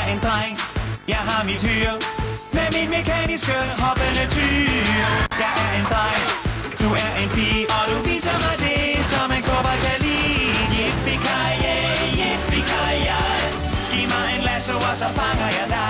en dreng, jeg har mit hyr med min mekaniske hoppende tyr. Jeg er en dreng, du er en pige, og du viser mig det, som en kobber kan lide. Yippie-ki-yay, yippie-ki-yay, giv mig en lasso, og så fanger jeg dig.